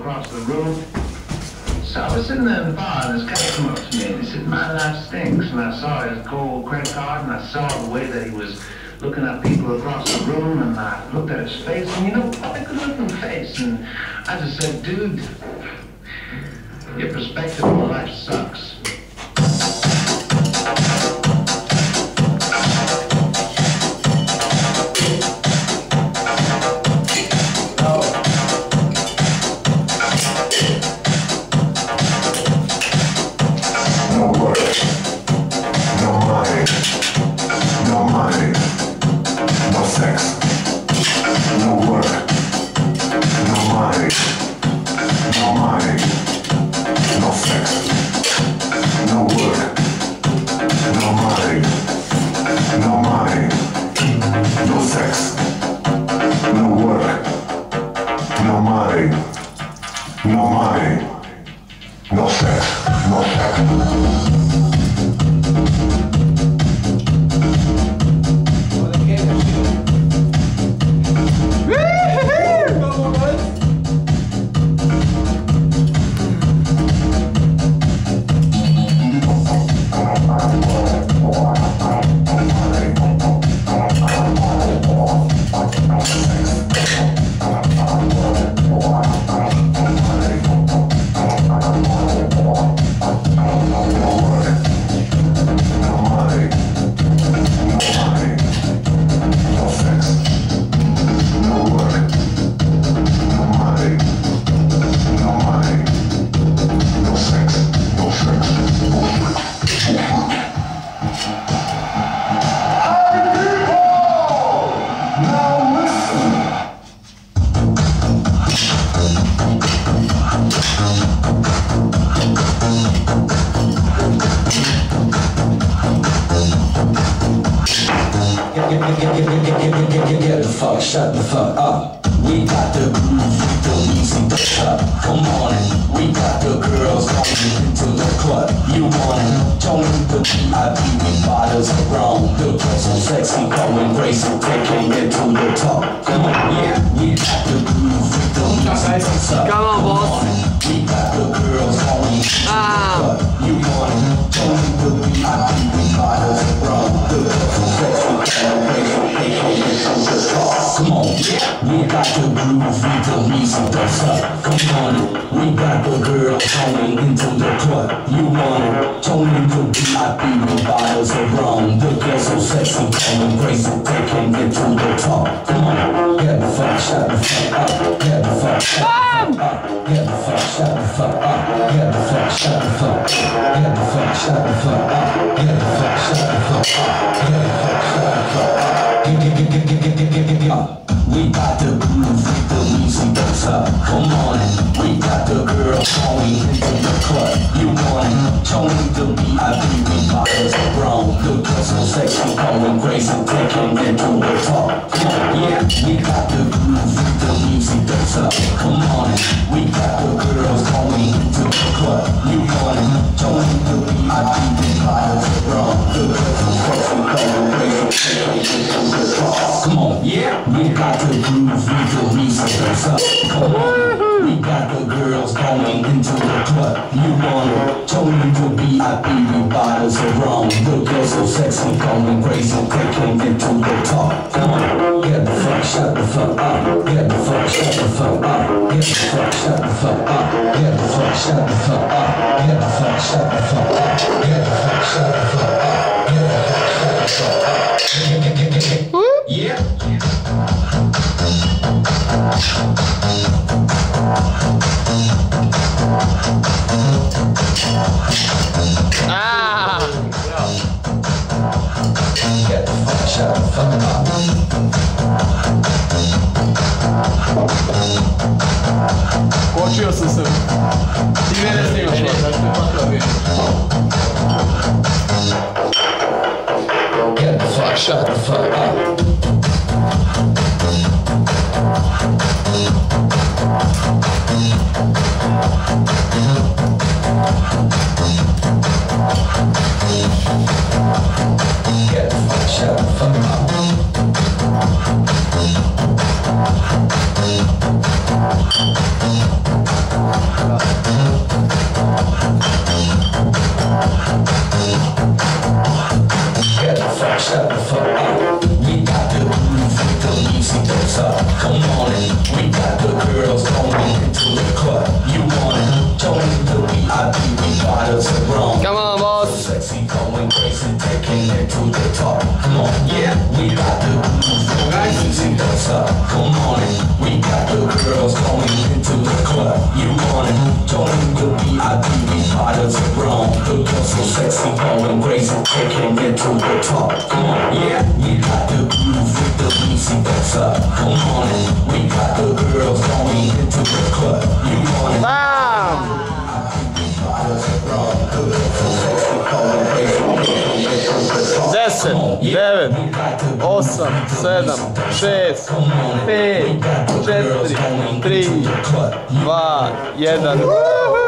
across the room. So I was sitting there in the bar, and this guy came up to me, and he said, "My life stinks." And I saw his gold credit card, and I saw the way that he was looking at people across the room, and I looked at his face, and you know, what a good-looking face. And I just said, "Dude, your perspective on life sucks." Shut the fuck up. We got the groove, the music, the club. Come on in. We got the girls coming into the club. You want it? Join the VIP with bottles of rum. The girls so sexy, going crazy, taking it to the top. Come on, yeah. We got the groove, the music, the club. Come on, boss. We got the girls coming into the club. You want it? Join the VIP with bottles of rum. The girls so sexy, going crazy, taking it to the top. Come on, yeah. We got the groove with the music that's up. Come on, we got the girls coming into the club. You want it? Join the VIP with bottles of rum. The girls so sexy, going crazy, taking it to the top. Come on, get the fuck, shut the fuck up. Get the fuck, shut the fuck up. Get the fuck, shut the fuck up. Get the fuck, shut the fuck up. Get the fuck, shut the fuck up. Get the fuck, shut the fuck up. Get the fuck, shut the fuck up. We got the groove with the music that's up. Come on, we got the girls going into the club. You want it? Join the VIP with bottles of rum. The girls so sexy, going crazy, taking it to the top. Come on, yeah. We got the groove with the music that's up. Come on, we got the girls going into the club. You want it? Join the VIP with bottles of rum. The girls so sexy, going crazy, taking it to the top. Come on, yeah. We got the groove with the music that's up. Come on, we got the girls going into the club. You want it? Join the VIP with bottles of rum. The girls so sexy, going crazy, taking it to the top. Come on, get the fuck, shut the fuck up. Get the fuck, shut the fuck up. Get the fuck, shut the fuck up. Get the fuck, shut the fuck up. Get the fuck, shut the fuck up. Get the fuck, shut the fuck up. Get the fuck, shut the fuck up. Yeah. Get the fuck, shut the fuck up. Kočio sam se. Ti mene snimaš, Get the fuck, shut the fuck up. Get the fuck, shut the fuck up. bottles of rum. Come on, boss. Sexy, going crazy, taking it to the top. Come on, yeah, we got the groove. Music that's up. Come on, we got the girls going into the club. You want it? Join the VIP with bottles of rum. The girls so sexy, going crazy, taking it to the top. Come on, yeah, we got the groove with the music that's up. Come on, we got the girls going into the club. You want it? Bam! 10, 9, 8, 7, 6, 5, 4, 3, 2, 1.